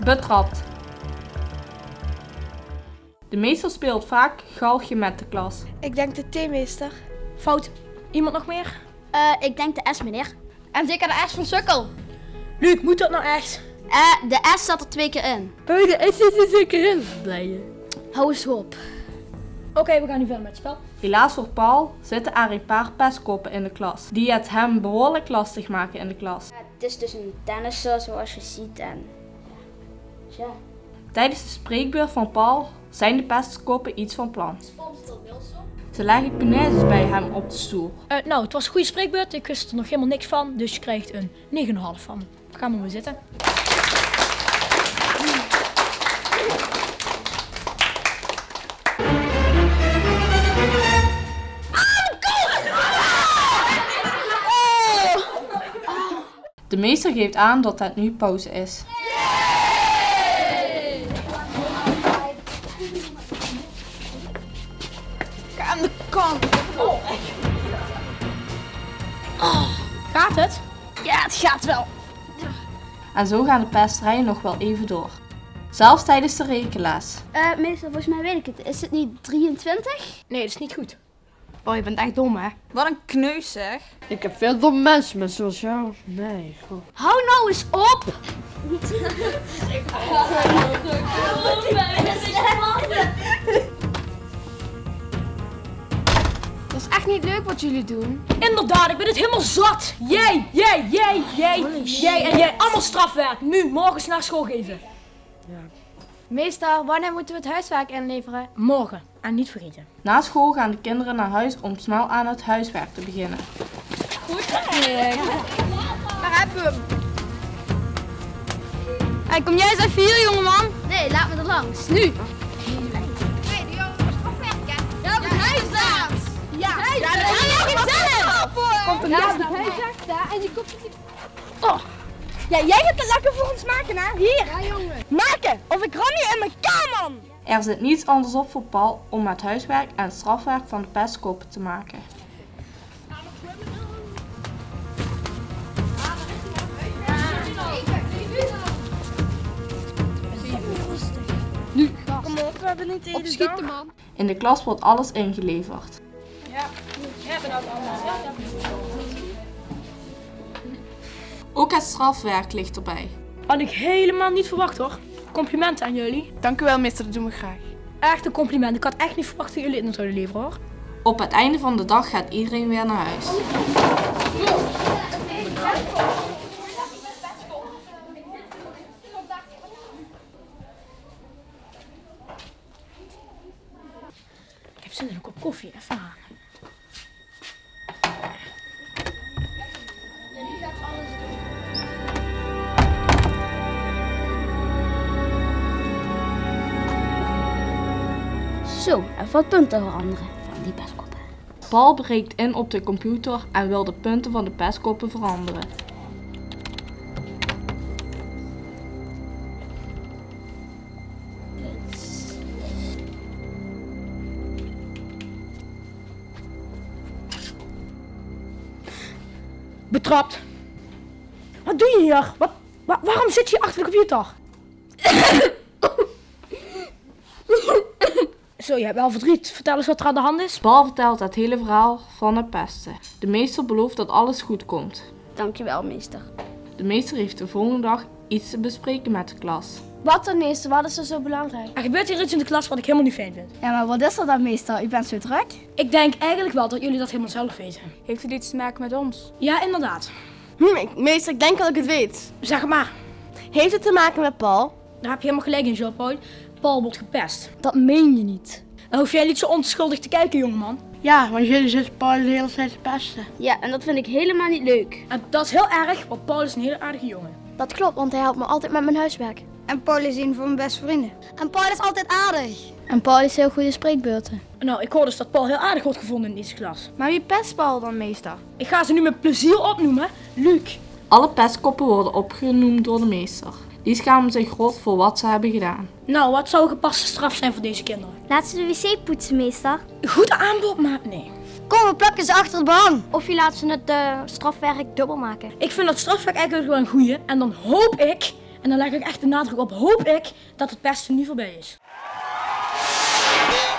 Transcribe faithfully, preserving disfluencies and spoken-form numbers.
Betrapt. De meester speelt vaak galgje met de klas. Ik denk de T-meester. Fout. Iemand nog meer? Uh, ik denk de S, meneer. En zeker de S van Sukkel. Luc, moet dat nou echt? Uh, de S zat er twee keer in. Hé, de S zit er zeker in. Blij je. Hou eens op. Oké, okay, we gaan nu verder met het spel. Helaas voor Paul zitten er een paar pestkoppen in de klas, die het hem behoorlijk lastig maken in de klas. Ja, het is dus een tennisser zoals je ziet en... Ja. Ja. Tijdens de spreekbeurt van Paul zijn de pestkoppen iets van plan. Ze leggen punaises bij hem op de stoel. Uh, nou, het was een goede spreekbeurt. Ik wist er nog helemaal niks van, dus je krijgt een negen komma vijf van me. Ga maar weer zitten. De meester geeft aan dat het nu pauze is. Ga aan de kant. Oh. Oh. Gaat het? Ja, het gaat wel. En zo gaan de pesterijen nog wel even door. Zelfs tijdens de rekenles. Uh, meester, volgens mij weet ik het. Is het niet drieëntwintig? Nee, dat is niet goed. Oh, je bent echt dom, hè? Wat een kneus, zeg. Ik heb veel domme mensen, maar zoals jou, nee. Goed. Hou nou eens op! Dat is echt niet leuk wat jullie doen. Inderdaad, ik ben het helemaal zat. Jij, jij, jij, jij, jij en jij. Allemaal strafwerk. Nu, morgen naar school geven. Ja. Meester, wanneer moeten we het huiswerk inleveren? Morgen. En niet vergeten. Na school gaan de kinderen naar huis om snel aan het huiswerk te beginnen. Goed, Daar hebben we hem. Hey, kom jij eens even hier, jongeman? Nee, laat me er langs. Nu. Hey, die jongen moet strafwerk, hè? Ja, de huisarts. Ja, ja, dat is nog gezellig. Komt er naast de huisarts daar en die komt... Oh. Ja, jij gaat het lekker voor ons maken, hè? Hier. Ja, jongen. Maken, of ik ram je in mijn kamer. Er zit niets anders op voor Paul om het huiswerk en het strafwerk van de pestkoppen te maken. Nu, kom op, we hebben niet tegen Opschieten, man. In de klas wordt alles ingeleverd. Ja, we hebben dat allemaal. Ja, Ook het strafwerk ligt erbij. Had ik helemaal niet verwacht, hoor. Complimenten aan jullie. Dank u wel, meester, dat doen we graag. Echt een compliment. Ik had echt niet verwacht dat jullie het nog zouden leveren, hoor. Op het einde van de dag gaat iedereen weer naar huis. Ik heb zin in een kop koffie. Even aan. Zo, even wat punten veranderen van die pestkoppen. Paul breekt in op de computer en wil de punten van de pestkoppen veranderen. Betrapt. Wat doe je hier? Wat, wa waarom zit je achter de computer? Zo, je hebt wel verdriet. Vertel eens wat er aan de hand is. Paul vertelt het hele verhaal van het pesten. De meester belooft dat alles goed komt. Dankjewel, meester. De meester heeft de volgende dag iets te bespreken met de klas. Wat dan, meester? Wat is er zo belangrijk? Er gebeurt hier iets in de klas wat ik helemaal niet fijn vind. Ja, maar wat is er dan, meester? U bent zo druk. Ik denk eigenlijk wel dat jullie dat helemaal zelf weten. Heeft u iets te maken met ons? Ja, inderdaad. Hm, ik, meester, ik denk dat ik het weet. Zeg het maar. Heeft het te maken met Paul? Daar heb je helemaal gelijk in, Jean-Paul. Paul wordt gepest. Dat meen je niet. Dan hoef jij niet zo onschuldig te kijken, jongeman. Ja, want jullie zitten Paul de hele tijd te pesten. Ja, en dat vind ik helemaal niet leuk. En dat is heel erg, want Paul is een hele aardige jongen. Dat klopt, want hij helpt me altijd met mijn huiswerk. En Paul is een van mijn beste vrienden. En Paul is altijd aardig. En Paul is heel goede spreekbeurten. Nou, ik hoor dus dat Paul heel aardig wordt gevonden in deze klas. Maar wie pest Paul dan, meester? Ik ga ze nu met plezier opnoemen. Luc. Alle pestkoppen worden opgenoemd door de meester. Die schamen zich rot voor wat ze hebben gedaan. Nou, wat zou een gepaste straf zijn voor deze kinderen? Laat ze de wc poetsen, meester. Goed aanbod, maar nee. Kom, we plakken ze achter de behang. Of je laat ze het uh, strafwerk dubbel maken. Ik vind dat strafwerk eigenlijk wel een goeie. En dan hoop ik, en En dan leg ik echt de nadruk op, hoop ik, dat het pesten nu voorbij is.